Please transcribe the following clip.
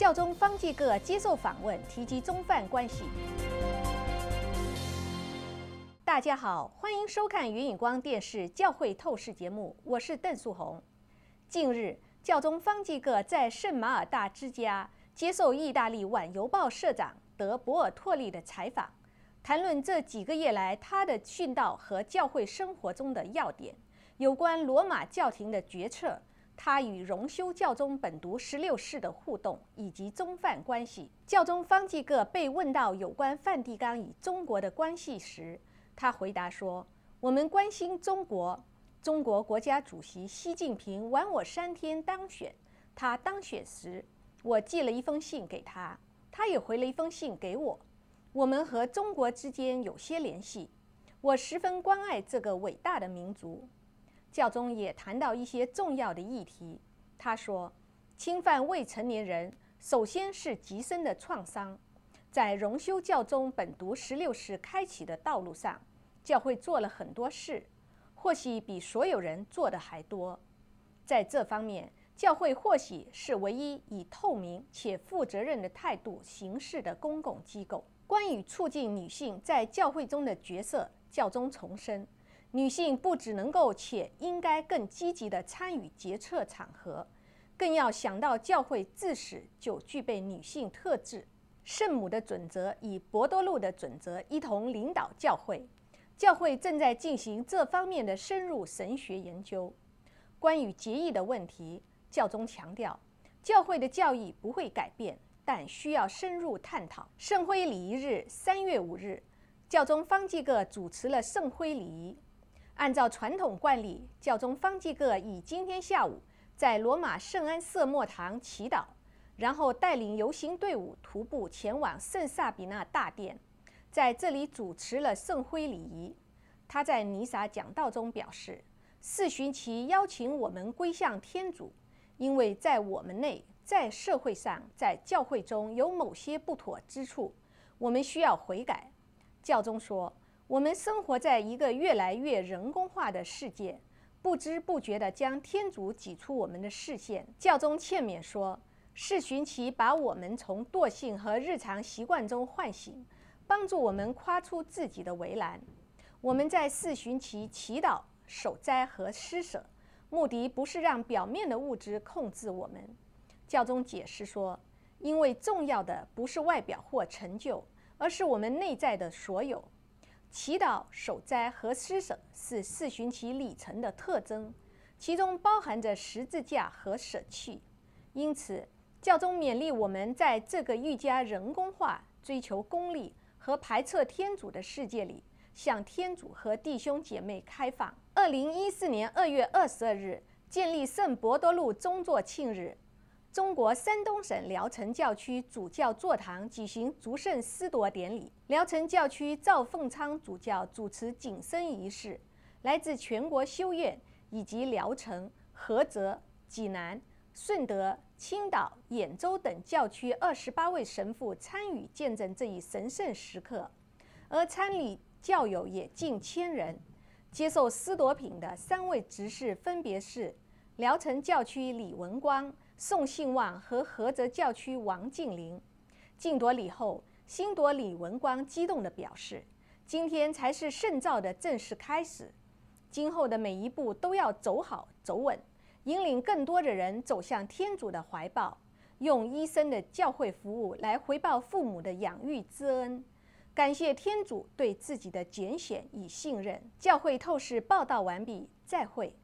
教宗方济各接受访问，提及中梵关系。大家好，欢迎收看云影光电视教会透视节目，我是邓素红。近日，教宗方济各在圣马尔大之家接受意大利晚邮报社长德博尔托利的采访，谈论这几个月来他的殉道和教会生活中的要点，有关罗马教廷的决策，他与荣休教宗本笃16世的互动，以及中梵关系。教宗方济各被问到有关梵蒂冈与中国的关系时，他回答说：“我们关心中国。中国国家主席习近平晚我3天当选，他当选时，我寄了一封信给他，他也回了一封信给我。我们和中国之间有些联系，我十分关爱这个伟大的民族。”教宗也谈到一些重要的议题。他说，侵犯未成年人首先是极深的创伤。在荣休教宗本笃16世开启的道路上，教会做了很多事，或许比所有人做的还多。在这方面，教会或许是唯一以透明且负责任的态度行事的公共机构。关于促进女性在教会中的角色，教宗重申，女性不只能够且应该更积极地参与决策场合，更要想到教会自始就具备女性特质。圣母的准则与伯多禄的准则一同领导教会，教会正在进行这方面的深入神学研究。关于节义的问题，教宗强调，教会的教义不会改变，但需要深入探讨。圣灰礼仪日3月5日，教宗方济各主持了圣灰礼仪。按照传统惯例，教宗方济各以今天下午在罗马圣安瑟默堂祈祷，然后带领游行队伍徒步前往圣萨比纳大殿，在这里主持了圣灰礼仪。他在弥撒讲道中表示，四旬期邀请我们归向天主，因为在我们内，在社会上，在教会中有某些不妥之处，我们需要悔改。教宗说，我们生活在一个越来越人工化的世界，不知不觉地将天主挤出我们的视线。教宗劝勉说，四旬期把我们从惰性和日常习惯中唤醒，帮助我们跨出自己的围栏。我们在四旬期祈祷、守斋和施舍，目的不是让表面的物质控制我们。教宗解释说，因为重要的不是外表或成就，而是我们内在的所有。祈祷、守斋和施舍是四旬期礼程的特征，其中包含着十字架和舍弃。因此，教宗勉励我们在这个愈加人工化、追求功利和排斥天主的世界里，向天主和弟兄姐妹开放。2014年2月22日，建立圣伯多禄宗座庆日，中国山东省聊城教区主教座堂举行祝圣司铎典礼，聊城教区赵凤昌主教主持谨生仪式，来自全国修院以及聊城、菏泽、济南、顺德、青岛、兖州等教区28位神父参与见证这一神圣时刻，而参礼教友也近1000人。接受司铎品的3位执事分别是聊城教区李文光、宋信旺和菏泽教区王敬林。敬铎礼后，新铎李文光激动地表示，今天才是圣召的正式开始，今后的每一步都要走好走稳，引领更多的人走向天主的怀抱，用一生的教会服务来回报父母的养育之恩，感谢天主对自己的拣选与信任。教会透视报道完毕，再会。